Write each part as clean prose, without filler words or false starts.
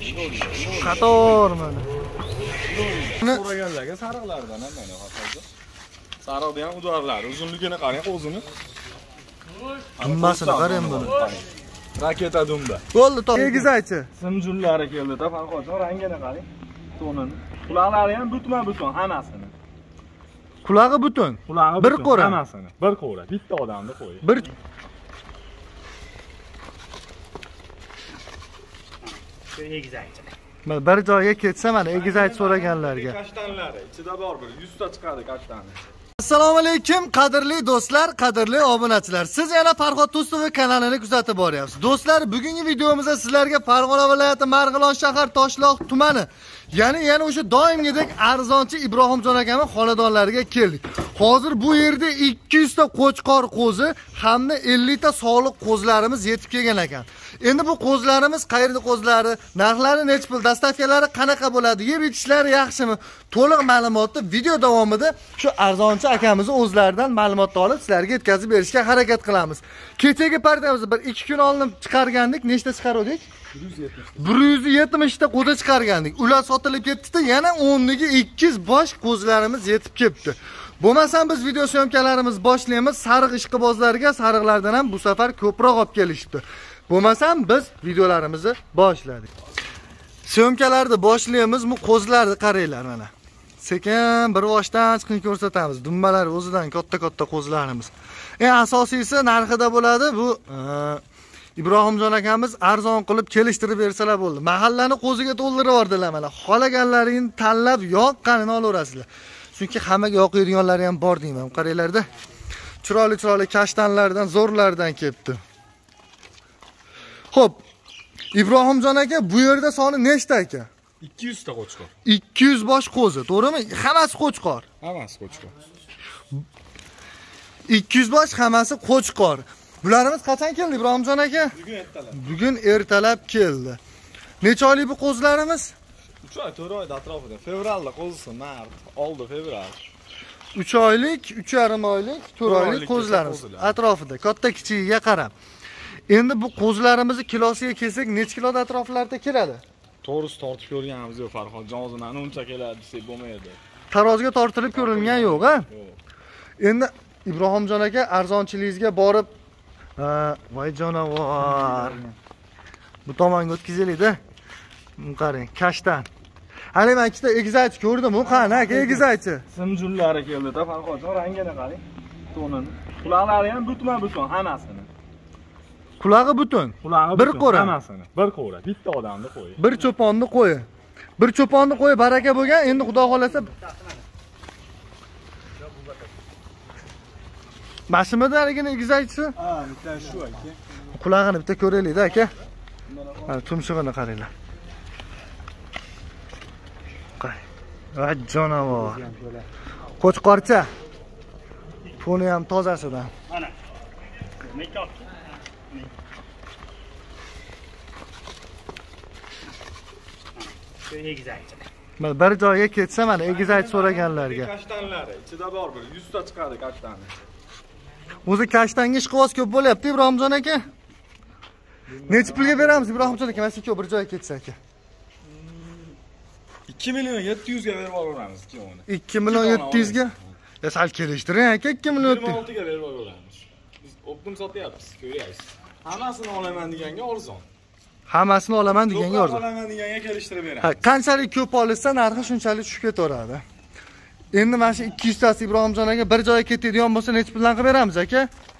Qator mana. So'raganlarga sariqlardan ham mana hozir. Sariqda ham udorlar, uzunligini qarang, o'zini. Dummasini qarang buni. Raketa dumba. Bo'ldi, top. Egizaychi. Simjullari keldi-da, farqochon rangini qarang. Tonini. Quloqlari ham butma-butun hammasini. Qulog'i butun. Qulog'i bir qo'ra. Hammasini. Bir qo'ra. Bitta odamni qo'y. Bir egizaychi. mana bir joyga ketsa mana egizaychi so'raganlarga. Kashtanlari ichida bor bir 100 ta chiqadi kashtani. Assalomu alaykum qadrli do'stlar, qadrli obunachilar. Siz yana Farhod Do'stov kanalini kuzatib boryapsiz. Do'stlar, bugungi videomizda sizlarga Farg'ona viloyati Marg'ilon shahar Toshloq tumani, ya'ni o'sha doimgidek arzonchi Ibrohimjon akaning xonadonlariga keldik. Hozir bu yerda 200 ta qo'chqor qo'zi hamda 50 ta soliq qo'zlarimiz yetib kelgan ekan. Endi bu qo'zlarimiz qayerda qo'zlari, narxlari necha pul, dastavkalari qanaqa bo'ladi, yeb itishlari yaxshimi? To'liq ma'lumotni video davomida shu arzonchi akamiz o'zlaridan ma'lumot olib sizlarga yetkazib berishga harakat qilamiz. Kechagi partiyamizda bir 2 kun oldin chiqargandik. Nechta chiqardik? 170 ta qo'zi chiqargandik. Ular sotilib ketdi-da, yana 10niga 200 bosh qo'zlarimiz yetib kelibdi. Bo'lmasam biz video syomkalarimiz boshlaymiz. Sariq ishqibozlarga sariqlardan ham bu safar ko'proq olib kelishibdi. Bo'lmasam biz videolarimizni boshladik. Syomkalarni boshlaymiz. Bu qo'zlarni qaranglar mana. Sekin bir boshdan chiqib ko'rsatamiz. Dumbalar o'zidan katta-katta qo'zlarimiz. Eng asosiysi narxida bo'ladi. Bu Ibrohimjon akamiz arzon qilib kelishtirib bersalar bo'ldi. Mahallani qo'ziga to'ldirib yubordilar mana. Xolagallaringni tanlab yoqqanini olaverasizlar. Chunki hammaga yoqiydiganlari ham bor deyman. Qaranglarda. Chiroyli kashtanlardan, zo'rlardan kelibdi. Xo'p, Ibrohimjon aka, bu yerda soni nechta aka? 200 ta qo'chqor. 200 bosh qo'zi, to'g'rimi? Hammasi qo'chqor. Hammasi qo'chqor. 200 bosh hammasi qo'chqor. Bularimiz qachon keldi Ibrohimjon aka? Bugun ertalab. Bugun ertalab keldi. Necha oylik bu qo'zlarimiz? 3 oy, 4 oyda atrofida. Fevralda qo'zisi, mart, oldi fevral. 3 oylik, 3,5 oylik, 4 oylik qo'zlarimiz atrofida, katta kichigiga qarab. Endi bu qo'zlarimizni kilosiga kelsak, necha kilo atroflarda keladi? To'g'risi tortib ko'rganimiz yo'q, Farhodjon. O'zidan uncha keladi desa bo'lmaydi. Taroziga tortilib ko'rilgan yo'q, ha? Yo'q. Endi Ibrohimjon aka arzonchiligingizga borib, voy jonavor. Bu tomonga o'tkazaylik-da. Qarang, kashtan. Hali men ikkita egizaychi ko'rdim, u qani aka egizaychi? Simjullari keldi-da, Farhodjon, rangini qarang, tonini. Quloqlari ham butma-butun hammasini. Qulog'i butun. Bir qo'ra. Hammasini. Bir qo'ra. Bitta odamni qo'y. Bir cho'ponni qo'y. Bir cho'ponni qo'y, baraka bo'lgan. Endi xudo xolasa Mashimada haligini egizaychi? Ha, bitta shu aka. Qulog'ini bitta ko'raylik-da aka. Mana tumshug'ini qaranglar. Qay. Va jonavor. Qo'chqorcha. Poni ham tozasidan. Mana. Mekop. Egizaychi. Mana bir joyga ketsa mana egizaychi so'raganlarga. Kashtanlari ichida bor bir 100 ta chiqadi kashtani. O'zi kashtanga ishqiboz ko'p bo'lyapti Ibrohimjon aka. Necha pulga beramiz Ibrohimjon aka? Mana shu bir joyga ketsa aka. 2 million 700 ga berib yuboramiz ikkovini. 2 million 700 ga? Ya sal kelishtiring aka, 2 million 700. 26 ga berib yuboramiz. Biz optim sotyapmiz, ko'ryapsiz. Hammasini olaman deganga arzon. Hammasini olaman deganga arzon. Olaman deganga kelishtirib beramiz. Ha, qanchalik ko'p olsa, narxi shunchalik tushib ketaveradi. Endi mana shu 200 tasi Ibrohimjon aka bir joyga ketadigan bo'lsa, necha puldan qilib beramiz aka?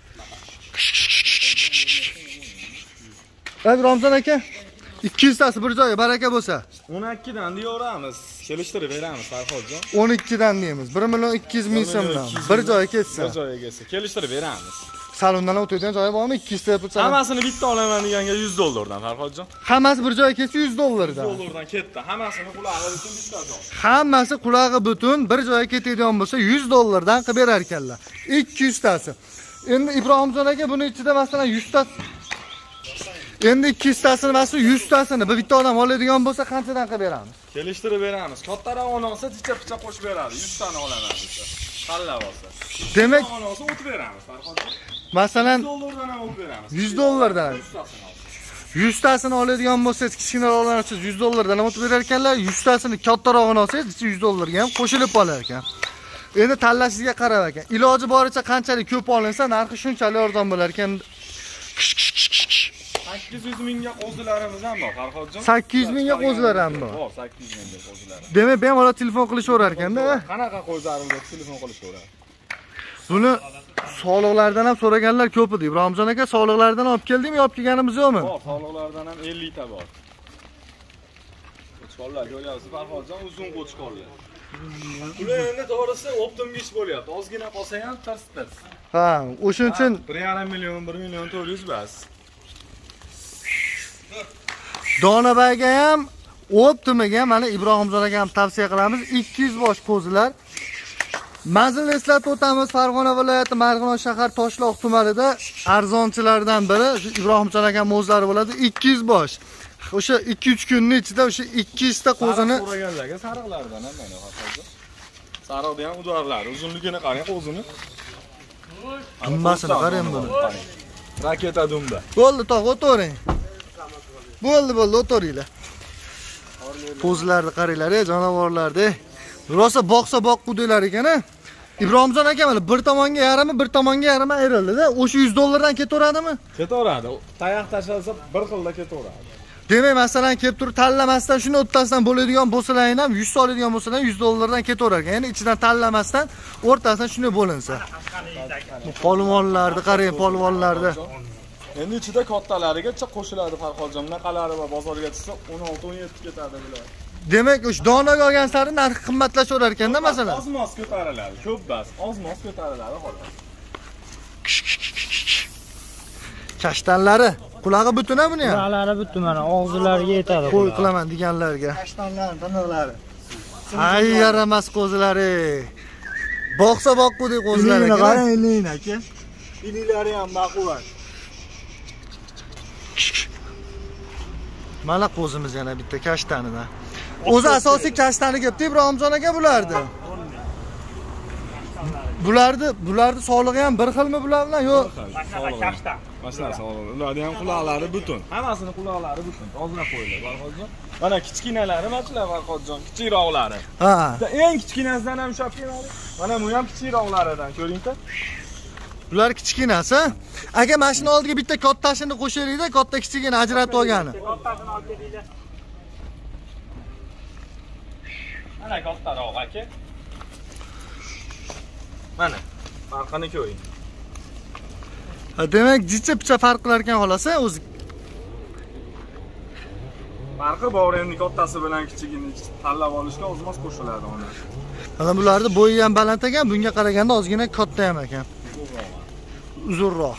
Ibrohimjon aka, 200 tasi bir joyga baraka bo'lsa, 12 dan deyaveramiz. Kelishtirib beramiz, Farhodjon. 12 dan deymiz. 1 million 200 ming so'mdan. Bir joyga ketsa. Bir joyga kelsa, kelishtirib beramiz. Salondan o'tadigan joyi bormi? 200 ta pul. Hammasini bitta olaman deganga 100 dollardan, Farhodjon. Hammasi bir joyga ketsa 100 dollardan. 100 dollardan ketdi. Hammasini qulog'i butun bitta joy. Hammasi qulog'i butun bir joyga ketadigan bo'lsa 100 dollardan qilib berar ekanlar. 200 tasi. Endi Ibrohimjon aka buni ichida masalan 100 ta endi 200 tasini masalan 100 tasini bir bitta odam oladigan bo'lsa qanchadan qilib beramiz? Kelishtirib beramiz. Kattaroq olsa ticha-picha qo'shib beradi. 100 tani olaman desa. Tanlab olsa. Demak, olsa o'tib beramiz, Farhodjon. Masalan 100 dollardan ham o'tib beramiz. 100 dollardan. 100 tasini oladigan bo'lsangiz, kichkinaroqlarni olsangiz 100 dollardan ham o'tib berar ekanlar. 100 tasini kattarog'ini olsangiz, 100 dollarga ham qo'shilib qolar ekan. Endi tanlashingizga qarab ekan. Iloji boricha qanchalik ko'p olinsa, narxi shunchalik arzon bo'lar ekan. 800 mingga qo'zilarimiz ham bor, Farhodjon. 800 mingga qo'zilar ham bor. Bor, 800 mingga qo'zilar. Demak, bemalol telefon qilishaverar ekanda. Qanaqa qo'zilarimizga telefon qilishaveradi? Buni soliqlardan ham so'raganlar ko'p edi. Ibrohimjon aka, soliqlardan olib keldingmi, olib kelganimiz yo'qmi? Bor, soliqlardan ham 50 ta bor. Qo'chqorlar ko'ryapsiz, Farhodjon, uzun qo'chqorlar. Ular endi to'g'risi optimga ish bo'lyapti. Ozgina qolsa ham tars-tars. Ha, o'shuning uchun 1,5 million, 1 million 400 bas. Donabayga ham, Optimaga ham mana Ibrohimjon aka ham tavsiya qilamiz. 200 bosh qo'zilar. Manzilni eslatib o'tamiz. Farg'ona viloyati Marg'ilon shahar Toshloq tumanida arzonchilardan biri Ibrohimjon aka o'zlari bo'ladi. 200 bosh. O'sha 2-3 kunning ichida o'sha 200 ta qo'zini so'raganlarga sariqlardan ham mana hozir. Sariqda ham udorlar, uzunligini qarang qo'zini. Dummasini qarang buni. Raketa dumba. Bo'ldi, tog' o'tiring. Bo'ldi, o'tiringlar. Qo'zlarni qaranglar, jonivorlarni. Rosa boqsa boqqudinglar ekan-a. Ibrohimjon aka mana bir tomonga yarimi, bir tomonga yarimi ayrildi-da. O'sha 100 dollardan ketaveradimi? Ketaveradi. Tayoq tashlasa bir xilda ketaveradi. Demak, masalan, kelib turib tanlamasdan shuni o'rtasidan bo'ladigan bo'lsalaring ham 100 oladigan bo'lsalar 100 dollardan ketaverar ekan. Ya'ni ichidan tanlamasdan o'rtasidan shunday bo'linsa. Bu polvonlarni qarang, polvonlarni. Endi ichida kattalarigacha qo'shiladi Farhodjon. Bunaqalari va bozorga tushsa 16-17 ketadi bular. Demak, o'sha donaga olgan sari narxi qimmatlashaverar ekanda, masalan. Oz-moz ko'tariladi, ko'p bas. Oz-moz ko'tariladi xolos. Kashtanlari, qulog'i butun a buni ham. Quloqlari butun mana og'zilariga yetadi. Qo'y qilaman deganlarga. Kashtanlarning tiniqlari. Ay, yaramas qo'zilari. Boqsa boqqudek qo'zilar ekan. Qarang, iling aka. Iliklari ham baquvvat. Mana qo'zimiz yana bitta kashtanidan. O'zi asosiy kashtani kelibdi Ibrohimjon aka bulardi. Bularni sog'lig'i ham bir xilmi bular bilan? Yo'q. Kashtan. Mana sog'lig'i. Ularning ham quloqlari butun. Hammasini quloqlari butun. Ozgina qo'ylar, Farhodjon. Mana kichkinalari machilar Farhodjon, kichikroqlari. Ha. Eng kichkinasidan ham ushlab keladi. Mana bu ham kichikroqlaridan, ko'ring-da. Bular kichkinasi. Aka, mashina oldiga bitta kattasini qo'shaylik-da, katta kichigini ajratib olgani. Kattasini olib kelinglar. Mana kattaroq aka. Mana farqini ko'ring. Ha, demak, jicha-picha farq qilar ekan xolasa o'zi. Farqi bor, endi kattasi bilan kichigini tanlab olishga o'zimiz qo'shiladi ona. Mana bularni bo'yi ham baland ekan, bunga qaraganda ozgina katta ham ekan. Uzunroq.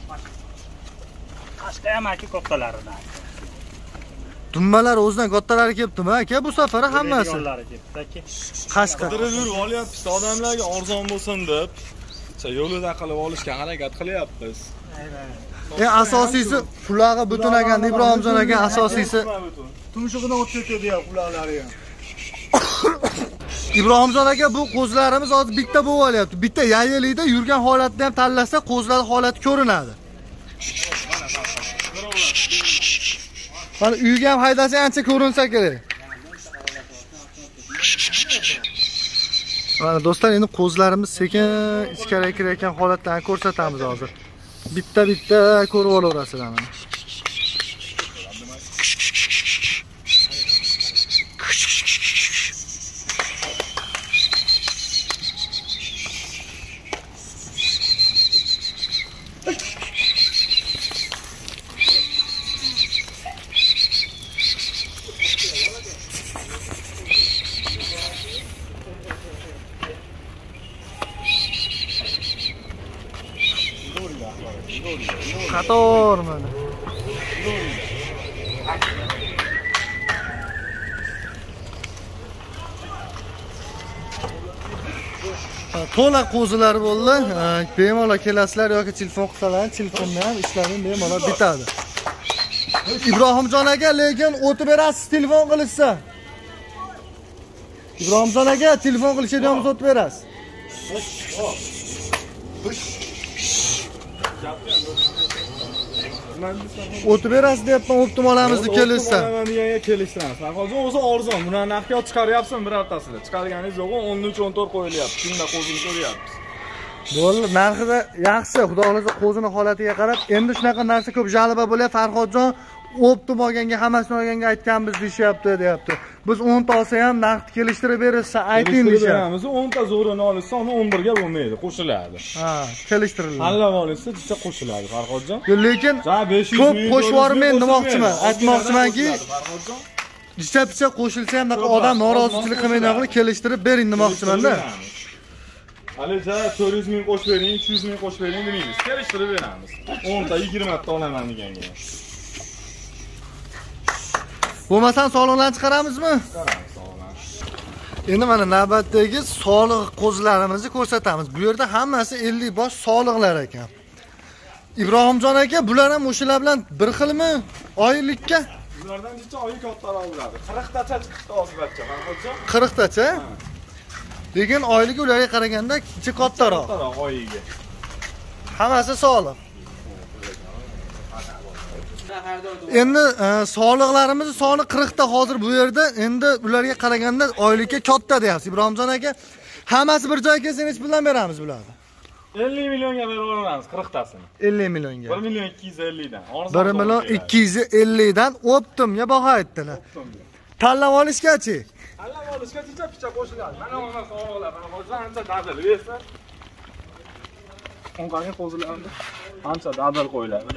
Qashqa ham aka kattalaridan. Dumbalar o'zidan kattalari kelibdimi aka bu safar hammasi? Qashqa. Qidirib olyapmiz, odamlarga arzon bo'lsin deb. Yo'lida qilib olishga harakat qilyapmiz. Asosiysi qulog'i butun ekan Ibrohimjon aka, asosiysi Tumshug'idan o'tib ketdi ya quloqlari ham. Ibrohimjon aka, bu qo'zlarimiz hozir bitta bo'lib olyapti. Bitta yayilikda yurgan holatda ham tanlasa qo'zlar holati ko'rinadi. Mana uyga ham haydasa ancha ko'rinsa kerak. Mana do'stlar, endi qo'zlarimiz sekin ichkariga kirayotgan holatlarni ko'rsatamiz hozir. Bitta ko'rib olaverasizlar mana. Qator mana. To'la qo'zilar bo'ldi. Bemalol kelasizlar yoki telefon qilsalar, telefondan ham ishlaring bemalol bitadi. Ibrohimjon aka, lekin o'tib berasiz telefon qilishsa. Ibrohimjon aka, telefon qilishdan ham o'tib berasiz. Nima deysiz? O'tib berasiz deyapman, o'ptim olamizni kelishsa. Mana deganga kelishtiramiz. Hozir o'zi arzon. Buni narxga chiqaryapsiz birortasida. Chiqarganingiz yo'q, 13-14 qo'yilyapti. Shunda qo'zini ko'ryapmiz. Bo'ldi, narxida yaxshi, xudo xolasa qo'zini holatiga qarab. Endi shunaqa narsa ko'p jalba bo'lyapti. Farhodjon o'ptim olganga, hammasini olganga aytganmiz deyapti. Biz 10 ta olsa ham narxni kelishtirib berishsa ayting deyapmiz. 10 ta zo'rini olsa, uni 11 ga bo'lmaydi, qo'shiladi. Ha, kelishtiriladi. Hallab olsa, juda qo'shiladi, Farhodjon. Lekin ko'p qo'shib yubormen demoqchiman. Aytmoqchimanki, picha qo'shilsa ham bunaqa odam norozichilik qilmaydigan kelishtirib bering demoqchiman-da. Hali 400 ming qo'shib bering, 300 ming qo'shib bering demaymiz. Kelishtirib beramiz. 10 ta 20 ta olaman deganga. Bo'lmasam soliqlarni chiqaramizmi? Chiqaramiz soliqlarni. Endi mana navbatdagi soliq qo'zlarimizni ko'rsatamiz. Bu yerda hammasi 50 bosh soliqlar ekan. Ibrohimjon aka, bular ham o'shalar bilan bir xilmi oylikka? Bulardan necha oyi kattaroq bo'ladi? 40 tacha chiqishdi hozircha, Farhodjon. 40 tacha? Lekin oyligi ularga qaraganda kichik kattaroq. Kattaroq oyiga. Hammasi soliq. Endi soliqlarimiz soni 40 ta hozir bu yerda. Endi ularga qaraganda oylikka katta deyapsiz Ibrohimjon aka. Hammasi bir joyga kelsa nech puldan beramiz bularni? 50 millionga berib olamiz 40 tasini. 50 millionga. 1 million 250 dan. 1 million 250 dan o'ptimga baho aytdilar. Tanlab olishgachi? Tanlab olishga picha qo'shiladi. Mana mana soliqlar, hozir ancha dadil bersa. Onqani qo'zilarni ancha dadil qo'yiladi.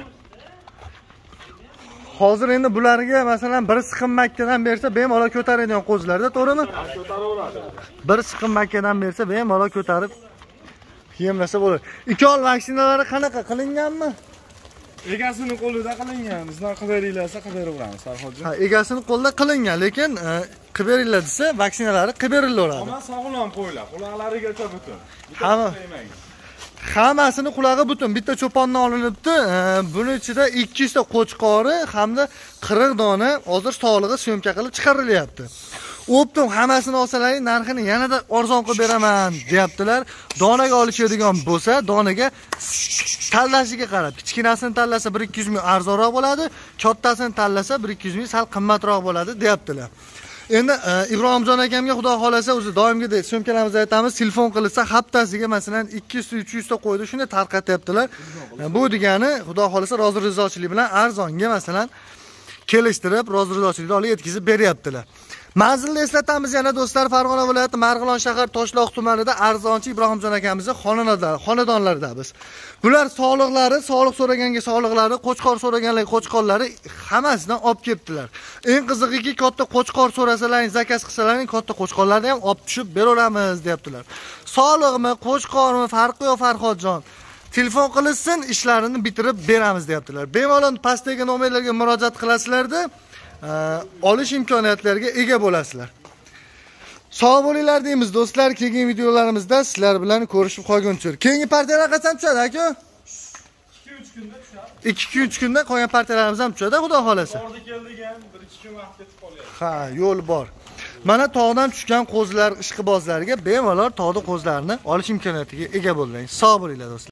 Hozir endi bularga masalan bir siqim makkadan bersa bemalol ko'taradigan qo'zilarda, to'g'rimi? Ko'taraveradi. Bir siqim makkadan bersa bemalol ko'tarib yemlasa bo'ladi. Ikki vaksinalari qanaqa qilinganmi? Egasini qo'lida qilingan. Bizdan qilib beringlarsa qilib beraveramiz, Farhodjon. Ha, egasini qo'lida qilingan, lekin qilib beringlar desa, vaksinalari qilib berilaveradi. Ammo sog'lom qo'ylar, quloqlarigacha butun. Hammasini qulog'i butun, bitta cho'pondan olinibdi. Buni ichida 200 ta qo'chqori hamda 40 dona hozir sog'lig'i syomka qilib chiqarilyapti. O'ptim, hammasini olsalaring narxini yanada arzon qilib beraman, deyaptilar. Donaga olishadigan bo'lsa, donaga tanlashiga qarab, kichkinasini tanlasa 1-200 ming arzonroq bo'ladi, kattasini tanlasa 1-200 ming sal qimmatroq bo'ladi, deyaptilar. Endi Ibrohimjon akamga xudo xolasa o'zi doimgidek syomkalarimizni aytamiz, telefon qilsa haftasiga masalan 200-300 ta qo'ydi, shuni tarqatyaptilar. Bu degani xudo xolasa rozi rizochilik bilan arzonga masalan kelishtirib, rozi rizochilikni olib yetkazib beryaptilar. Manzilni eslatamiz yana do'stlar, Farg'ona viloyati Marg'ilon shahar Toshloq tumanida arzonchi Ibrohimjon akamizning xonadonlarida biz. Bular soliq so'raganga soliqlari, qo'chqor so'raganlar qo'chqorlari hammasidan olib kelibdilar. Eng qizig'iki, katta qo'chqor so'rasalaring, zakaz qilsalaring, katta qo'chqorlarni ham olib tushib beraveramiz, deyaptilar. Soliqmi, qo'chqormi farqi yo'q Farhodjon. Telefon qilsin, ishlarini bitirib beramiz, deyaptilar. Bemalol pastdagi nomerlarga murojaat qilasizlarda olish imkoniyatlariga ega bo'lasizlar. Sog' bo'linglar deymiz do'stlar. Keyingi videolarimizda sizlar bilan ko'rishib qolguncha. Keyingi partiyalar qachon tushadi aka? 2-3 kunda tushadi. 2-3 kunda qolgan partiyalarimiz ham tushadi, xudo xolasa. Bordi keldigan 1-2 kun vaqt ketib qolyapti. Ha, yo'l bor. Mana tog'dan tushgan qo'zlar, ishqibozlarga bemalol tog'da qo'zlarni olish imkoniyatiga ega bo'ling. Sog' bo'linglar do'stlar.